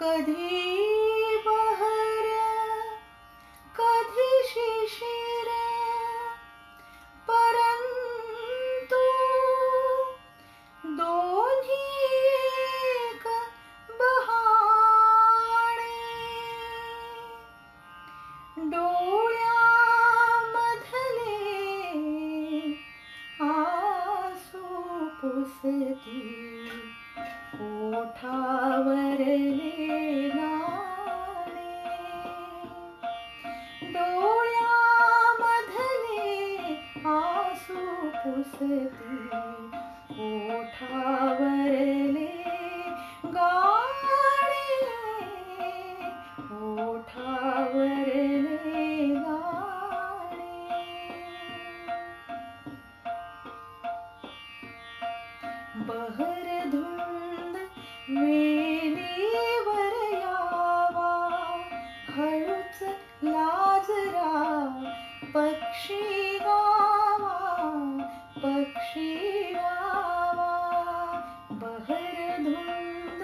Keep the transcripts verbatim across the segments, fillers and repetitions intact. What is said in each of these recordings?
कधी बहर कधी शिशिर, परंतु दोन्ही एक बहाणे. डोळ्यामधले आसू पुसती, ओठावरले गाणे. डोळ्यामधले आसू पुसती, ओठावरले गाणे. ओठावरले गाणे. बहर धुंद वेलीवर यावा, हळूच लाजरा पक्षी गावा, पक्षी गावा. बहर धुंद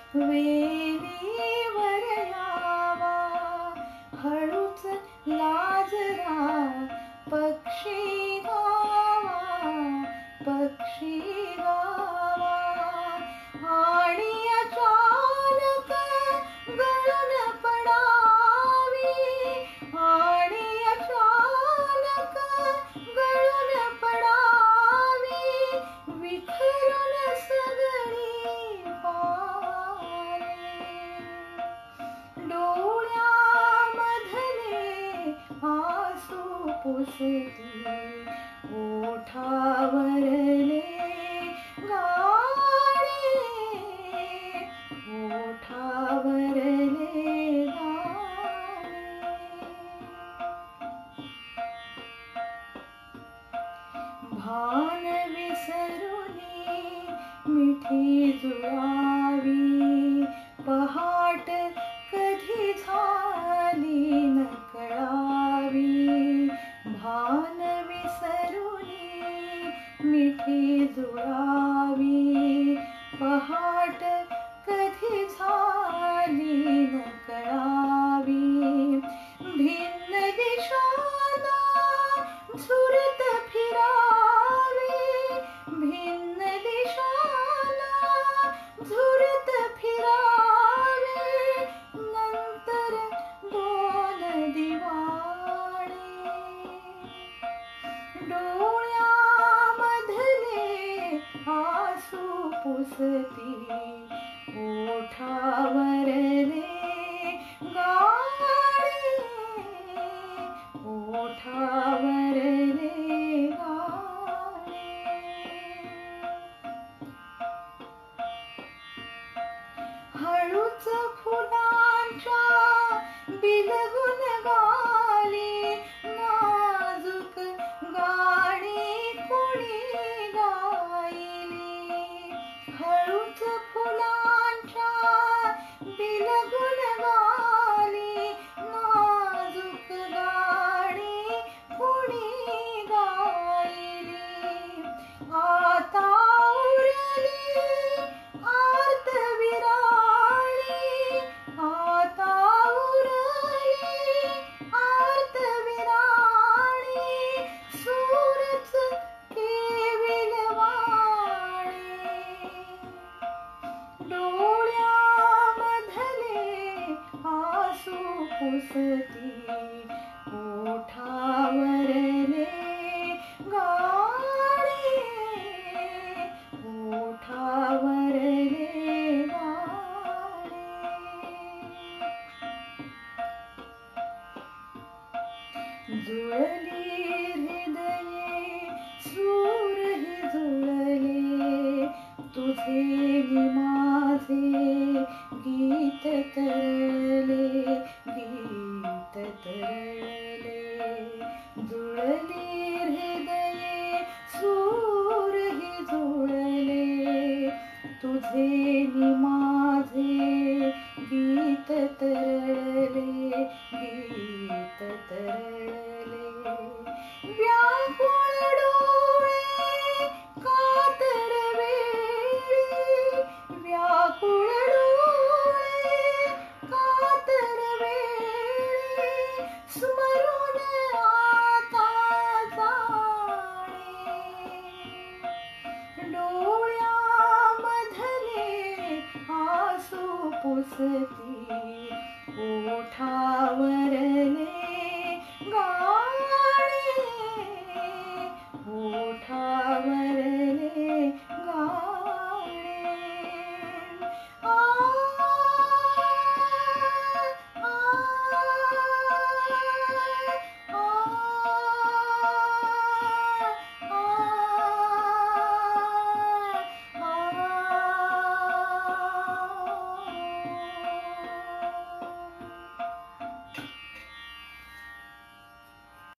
वेलीवर यावा, हळूच लाजरा पक्षी गावा, पक्षी गावा. आणि अचानक गळून पडावी, आणि अचानक गळून पडावी, विखरून सगळी पाने. डोळ्यामधले आसू पुसती, ओठावरले गाणे. ओठावरले गाणे. भान विसरुनी मिठी जुळावी, पहाट कधी झाली न कळावी. भान विसरुनी मिठी जुळावी, पहाट कधी झाली न कळावी. भिन्न दिशांना झुरत फिरावी, भिन्न दिशांना झुरत फिरावी. नंतर दोन दिवाणे. डोळ्यामधले आसू पुसती, ओठावरले गाणे. ओठावरले गाणे. हळूच फुलांच्या बिलगुन गाली, नाजूक गाणी कोणी गायली. हळूच फुलांच्या बिलगुन गाली, नाजूक गाणी कोणी गायली. आता उरली आर्त विराळी, आता उरली आर्त विराळी. सूरच केविलवाणी. डोळ्यामधले आसू पुसती, ओठावरले गाणे. ओठावरले गाणे. जुळली हृदये सूर ही जुळले, तुझे नि माझे गीत तरले, गीत तरले. जुळली हृदये सूर ही जुळले, तुझे नि माझे गीत तरले, गीत तरले. व्याकुळ डोळे कातर वेळी, व्याकुळ डोळे पुसती ओठावर